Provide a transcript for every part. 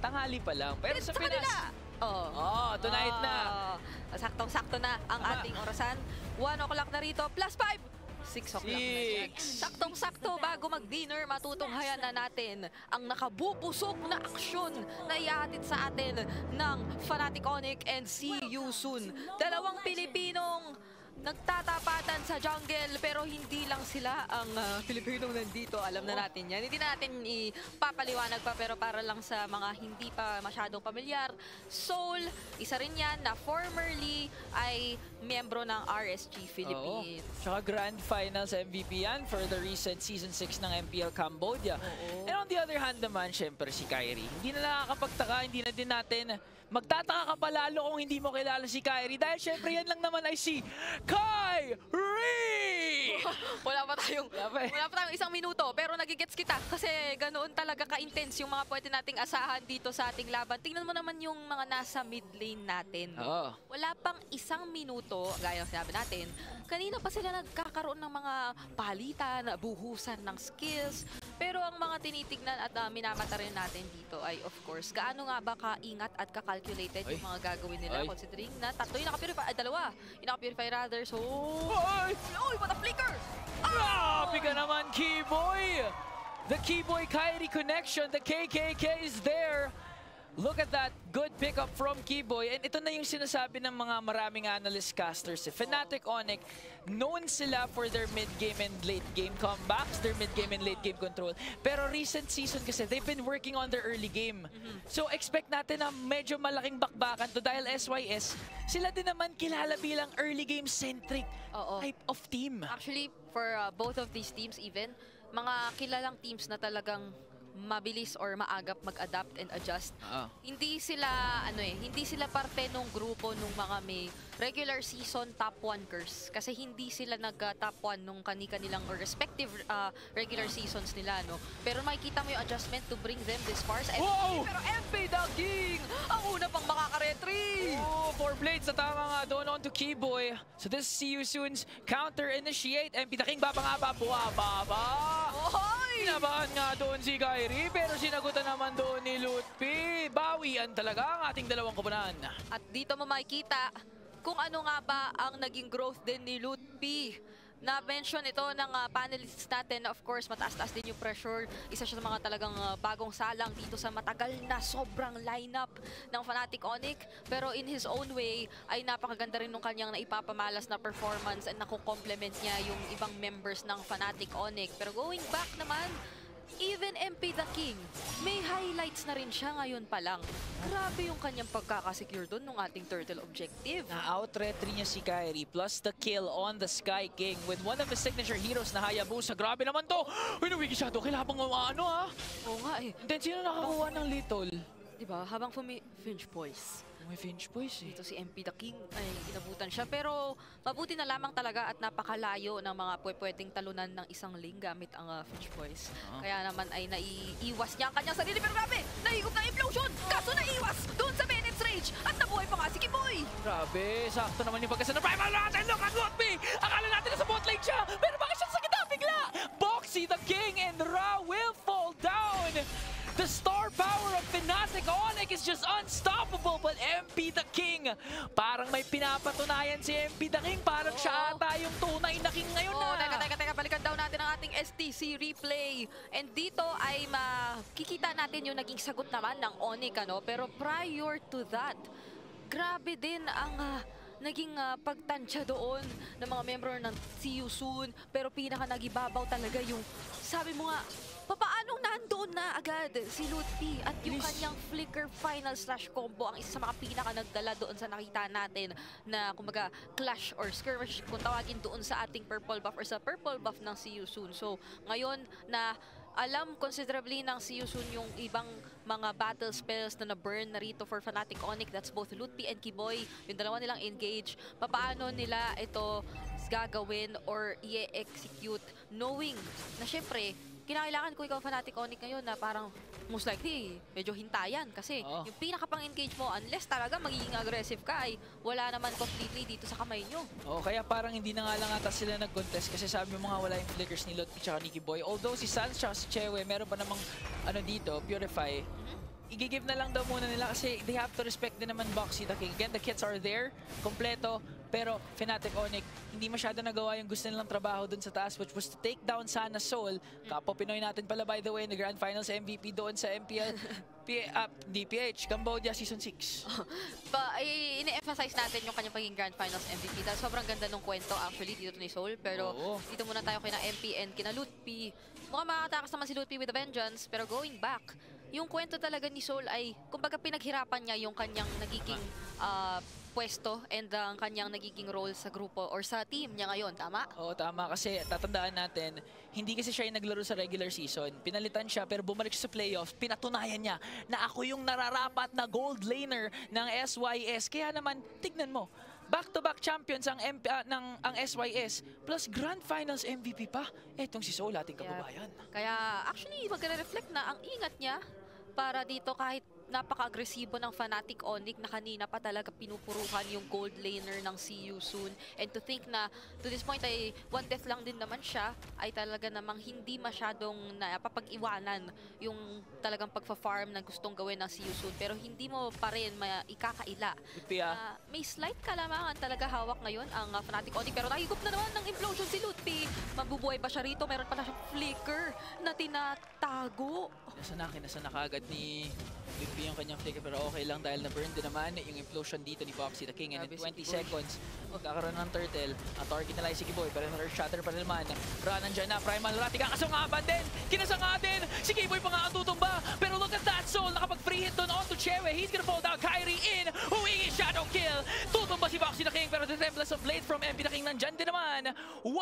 tanghali pa lang. Pero sa Pinas, tonight na. Saktong-sakto na ang ating orasan. 1 o'clock na rito, plus 5. 6 o'clock na. Saktong-sakto bago mag-dinner, matutunghayan na natin ang nakabubusog na aksyon na ihahatid sa atin ng Fnatic Onic and See You Soon. Dalawang Pilipinong nagtatapatan sa jungle pero hindi lang sila ang Pilipinong nandito. Alam na natin yan. Hindi na natin ipapaliwanag pa pero para lang sa mga hindi pa masyadong pamilyar. Soul, isa rin yan na formerly ay miyembro ng RSG Philippines. Tsaka Grand Finals MVP yan for the recent Season 6 ng MPL Cambodia. And on the other hand naman, syempre si Kyrie. Hindi na nakakapagtaka, hindi na din natin magtataka ka pa lalo kung hindi mo kilala si Kyrie dahil syempre yan lang naman ay si Kyrie! Wala pa tayong isang minuto pero nagigets kita kasi ganoon talaga ka-intense yung mga pwede nating asahan dito sa ating laban. Tingnan mo naman yung mga nasa mid lane natin. Wala pang isang minuto, gaya ng sinabi natin, kanina pa sila nagkakaroon ng mga palitan, buhusan ng skills. Pero ang mga tinitignan at minamata rin natin dito ay of course, gaano nga ba kaingat at kakalculated yung mga gagawin nila considering na tatlo yung naka-purify, dalawa yung naka-purify rather. So, what a flicker! Grabe ka naman, Keyboy! The Keyboy Kyrie connection, the KKK is there. Look at that good pickup from Keyboy. And ito na yung sinasabi ng mga maraming analyst casters. Fnatic Onic, known sila for their mid-game and late-game comebacks, their mid-game and late-game control. Pero recent season kasi, they've been working on their early game. So expect natin na medyo malaking bakbakan to dahil SYS, sila din naman kilala bilang early game-centric type of team. Actually, for both of these teams even, mga kilalang teams na talagang mabilis or maagap mag-adapt and adjust. Hindi sila hindi sila parte nung grupo nung mga may regular season top 1 curse kasi hindi sila nag-top 1 nung kanilang or respective regular seasons nila, no. Pero makikita mo yung adjustment to bring them this far. Pero MP the King ang una pang makaka-retry. 4 blades na tama nga doon on to Keyboy. So this See You Soon's counter initiate. MP the King bababa. Inabahan nga doon si Kyrie pero sinagutan naman doon ni Lutpi. Bawian talaga ang ating dalawang koponan. At dito mo makikita kung ano nga ba ang naging growth din ni Lutpi. Na-mention ito ng panelists natin. Of course, mataas-taas din yung pressure. Isa siya sa mga talagang bagong salang dito sa matagal na sobrang lineup ng Fnatic Onic. Pero in his own way, ay napakaganda rin nung kanyang naipapamalas na performance and nakukomplement niya yung ibang members ng Fnatic Onic. Pero going back naman, even MP the King, may highlights na rin siya ngayon pa lang. Grabe yung kanyang pagkakasecure doon ng ating turtle objective. Na-out-retry niya si Kyrie plus the kill on the Sky King with one of his signature heroes na Hayabusa. Grabe naman to! Uy, nawigi siya to. Kailangan pang Oo nga eh. Then sino nakakuha ng little? Diba? Habang Finch Boys. May Finch Boys eh. Dito si MP the King ay inabutan siya. Pero mabuti na lamang talaga at napakalayo ng mga pwedeng talunan ng isang lane gamit ang Finch Boys. Kaya naman ay naiiwas niya ang kanyang sarili. Pero grabe! Nahigop na implosion! Kaso naiwas doon sa Bennett's Rage! At nabuhay pa nga si Keyboy! Grabe! Sakto naman yung pagkasa ng primal natin! Look at Lutpi! Akala natin na sa bot lane siya! Pero bakit siya sa gitna bigla? Boxy the King and Ra will fall down! The star power of Fnatic Onic is just unstoppable, but MP the King, parang may pinapatunayan si MP the King, parang siya ata yung tunay na king ngayon na. Teka, balikan daw natin ang ating STC replay. And dito ay makikita natin yung naging sagot naman ng Onic, ano? Pero prior to that, grabe din ang naging pagtansya doon ng mga member ng See You Soon. Pero pinaka nagibabaw talaga yung, sabi mo nga, papaanong nandoon na agad si Lutpi at yung kanyang flicker final slash combo ang isa sa mga pinaka nagdala doon sa nakita natin na kumbaga clash or skirmish kung tawagin doon sa ating purple buff or sa purple buff ng See You Soon. So ngayon na alam considerably ng See You Soon yung ibang mga battle spells na na-burn na rito for Fnatic Onic, that's both Lutpi and Keyboy, yung dalawa nilang engage, papaano nila ito gagawin or i-execute knowing na syempre kinakailangan ko ikaw Fnatic Onic ngayon na parang most likely medyo hintayan kasi yung pinaka-pang-engage mo unless talaga magiging aggressive ka ay wala naman completely dito sa kamay nyo. Kaya parang hindi na nga lang ata sila nag-contest kasi sabi mo nga wala yung flickers ni Lutpi tsaka ni Keyboy. Although si Sans tsaka si Chewe meron pa namang dito, Purify. i-give na lang daw muna nila kasi they have to respect din naman Boxy the King. Again, the kits are there, kompleto, pero Fnatic Onyx, hindi masyado nagawa yung gusto nilang trabaho dun sa taas, which was to take down Sana Soul. Kapo Pinoy natin pala, by the way, na Grand Finals MVP doon sa MPL, DPH, Cambodia Season 6. Ini-emphasize natin yung kanyang pagiging Grand Finals MVP dahil sobrang ganda ng kwento actually dito ni Soul. Pero dito muna tayo kina MP and kina Lutpi. Mukhang makakatakas naman si Lutpi with a vengeance, pero going back, yung kwento talaga ni Soul ay, kumbaga pinaghirapan niya yung kanyang nagiging pwesto and ang kanyang nagiging role sa grupo or sa team niya ngayon, tama? Oo, tama. Kasi tatandaan natin, hindi kasi siya yung naglaro sa regular season. Pinalitan siya pero bumalik siya sa playoffs. Pinatunayan niya na ako yung nararapat na gold laner ng SYS. Kaya naman, tignan mo, back-to-back champions ang SYS plus Grand Finals MVP pa. Etong si Soul, ating kababayan. Kaya actually, magre-reflect na ang ingat niya para dito kahit napaka-agresibo ng Fnatic Onyx na kanina pa talaga pinupuruhan yung gold laner ng See You Soon. And to think na to this point ay 1 death lang din naman siya, ay talaga namang hindi masyadong napapag-iwanan yung talagang pagfa-farm na gustong gawin ng See You Soon. Pero hindi mo pa rin ikakaila. May slight kalamangan talaga hawak ngayon ang Fnatic Onyx. Pero nahigop na naman ng implosion si Lutpi. Mabubuhay ba siya rito? Meron pa na siyang flicker na tinatago. Nasa na kagad ni Lutpi yung kanyang flicker, pero okay lang dahil na-burn din naman yung implosion dito ni Boxy the King. And in 20 seconds, magkakaroon ng turtle. Ang target nila ay si Kiboy, pero Earth Shatter pa rin naman. Ra, nandyan na, Primal Rat, kakasungaban din! Kinasangatin! Si Kiboy pa nga ang tutumba! Pero look at that, Soul, nakapag-free hit doon onto Chewe. He's gonna fall down, Kyrie in, huwingi shadow kill! Tutumba si Boxy the King, pero the Templars of Blade from MP the King nandyan din naman.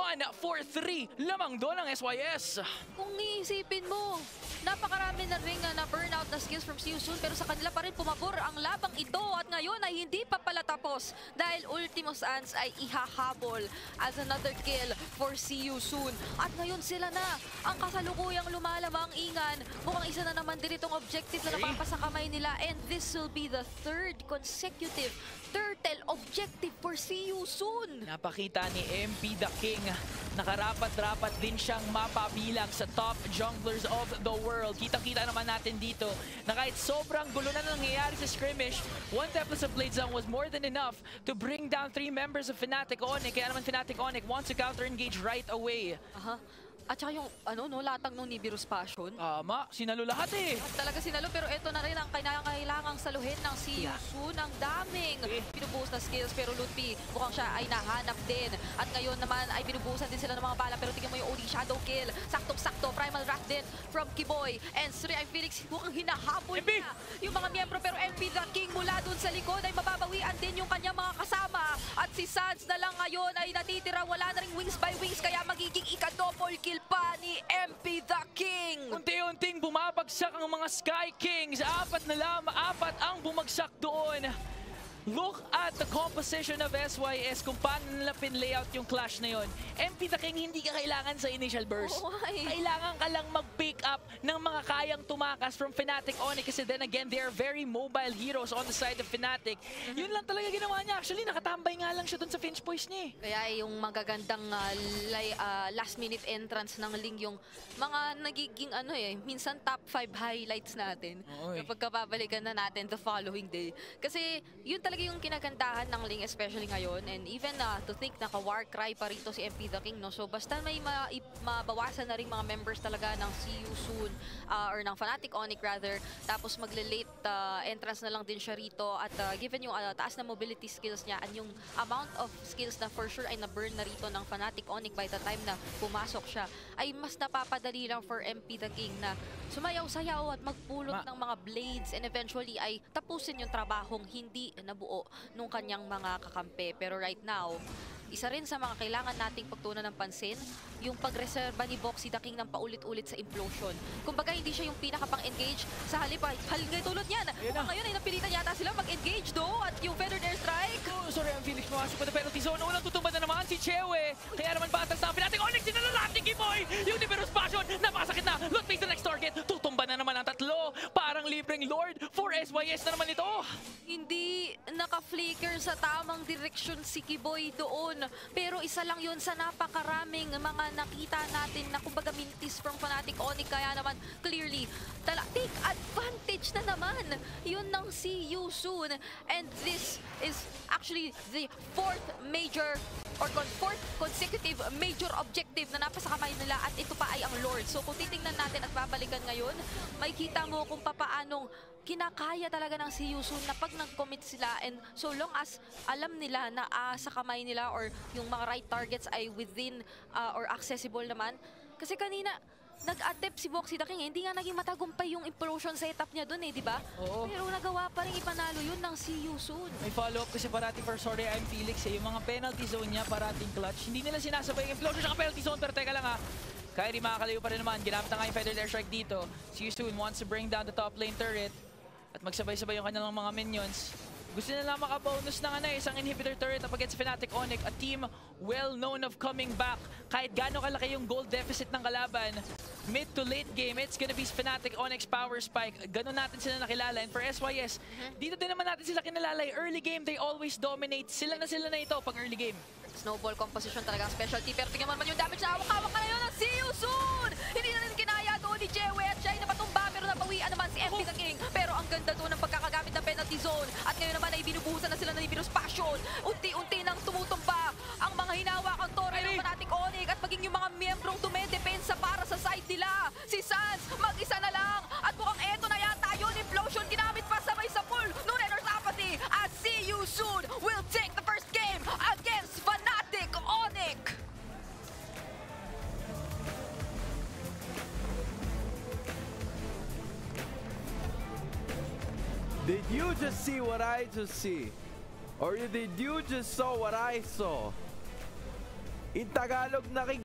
1-4-3, lamang doon ang SYS. Kung iisipin mo, napakarami na ring na burnout na skills from See You Soon, pero sa kanila pa rin pumabor ang labang ito at ngayon ay hindi pa pala tapos dahil Ultimo Sans ay ihahabol as another kill for See You Soon. At ngayon sila na ang kasalukuyang lumalamang ingan. Mukhang isa na naman din itong objective na napapasa kamay nila, and this will be the 3rd consecutive turtle objective for See You Soon. Napakita ni MP the King, nakarapat-rapat din siyang mapabilang sa top junglers of the world. Kita-kita naman natin dito na kahit sobrang gulo na nangyayari sa scrimmage, 1 Templars of Blade Zone was more than enough to bring down 3 members of Fnatic Onyx. Kaya naman Fnatic Onyx wants to counter-engage right away. At saka yung latang nung Nibiru's Passion. Tama, sinalo lahat eh. Talaga sinalo, pero ito na rin ang kailangang saluhin ng See You Soon. Ang daming binubuhos na skills, pero Lutpi mukhang siya ay nahanap din. At ngayon naman ay binubuhusan din sila ng mga bala, pero tingnan mo yung Odi Shadow Kill. Saktong-sakto, Primal Wrath din from Kiboy. And Suri ay Felix mukhang hinahabol niya yung mga miyembro, pero MP the King mula dun sa likod ay mababawian din yung kanyang mga kasama. At si Sans na lang ngayon ay natitira, wala na ring wings by wings, kaya magiging ika-double kill pa ni MP the King. Unti-unting bumabagsak ang mga Sky Kings. 4 ang bumagsak doon. Look at the composition of SYS kung paano nila pin-layout yung clash na yon. MP the King, hindi ka kailangan sa initial burst. Kailangan ka lang mag-pick up ng mga kayang tumakas from Fnatic Onyx kasi then again, they are very mobile heroes on the side of Fnatic. Yun lang talaga ginawa niya. Actually, nakatambay nga lang siya dun sa Finch Boys niya. Kaya yung magagandang last-minute entrance ng Ling, yung mga nagiging minsan top 5 highlights natin kapag kababalikan na natin the following day. Kasi yun talaga yung kinagandahan ng Ling, especially ngayon, and even to think naka-war cry pa rito si MP the King, no? So basta may mabawasan na rin mga members talaga ng See You Soon or ng Fnatic Onyx rather, tapos magle-late entrance na lang din siya rito, at given yung taas na mobility skills niya and yung amount of skills na for sure ay na-burn na rito ng Fnatic Onyx by the time na pumasok siya, ay mas napapadali lang for MP the King na sumayaw-sayaw at magpulot ng mga blades and eventually ay tapusin yung trabahong hindi nabuo nung kanyang mga kakampi. Pero right now, isa rin sa mga kailangan nating pagtuunan ng pansin, yung pagreserba ni Boxy the King ng paulit-ulit sa implosion. Kumbaga, hindi siya yung pinaka-pang-engage. Sa halip ngay tulad niyan. Ngayon ay napilitan yata sila mag-engage do, at yung Feathered Airstrike. Sorry, ang Felix pumasok pa na penalty zone. Unang tutumba na naman si Chewe. Kaya naman batas na Fnatic Onyx. Sinalalat ni Kiboy. Yung Nibiru's Passion. Napakasakit na. Lutpi the next target. Tutumba na naman ang tatlo. Parang libreng Lord for SYS na naman ito. Hindi naka-flicker sa tamang direksyon si Kiboy doon. Pero isa lang yun sa napakaraming mga nakita natin na kumbaga mintis from Fnatic Onyx. Kaya naman clearly, take advantage na naman yun ng See You Soon. And this is actually the fourth consecutive major objective na napasa kamay nila at ito pa ay ang Lord. So kung titingnan natin at babalikan ngayon, makikita mo kung papaanong kinakaya talaga ng See You Soon na pag nag-commit sila and so long as alam nila na sa kamay nila or yung mga right targets ay within or accessible naman. Kasi kanina, nag-attempt si Boxy the King, hindi nga naging matagumpay yung implosion setup niya dun di ba? Oo. Pero nagawa pa rin ipanalo yun ng See You Soon. May follow-up kasi parating for Sorry I'm Felix yung mga penalty zone niya parating clutch. Hindi nila sinasabay yung implosion sa penalty zone pero teka lang Kairi makakalayo pa rin naman. Ginamit na nga yung Feathered Airstrike dito. See You Soon wants to bring down the top lane turret at magsabay-sabay yung kanilang mga minions. Gusto nila makabonus ng isang inhibitor turret up against Fnatic Onyx, a team well known of coming back. Kahit gaano kalaki yung gold deficit ng kalaban, mid to late game, it's gonna be Fnatic Onyx power spike. Ganun natin sila nakilala. And for SYS, dito din naman natin sila kinalala. Early game, they always dominate. Sila na ito pag early game. Snowball composition talaga ang specialty. Pero tingnan mo naman yung damage na hawak-hawak ka na yun ng See You Soon! Hindi na rin kinaya doon ni Jewe at siya ay napatumba pero nabawian naman si MP the King. Pero ang ganda doon ng pagkakagamit ng penalty zone. At ngayon naman ay binubuhusan na sila ng Nibiru's Passion. Unti-unti nang tumutumba ang mga hinawakang torre ng Fnatic Onyx at maging yung mga miyembrong dumedepensa para sa side nila. Si Sans, mag-isa na lang. At mukhang eto na yata yun. Implosion ginamit pa sabay sa full no Renner's Apathy. At See You Soon will take the first game against Fnatic Onyx. Did you just see what I just see? Or did you just saw what I saw? In Tagalog,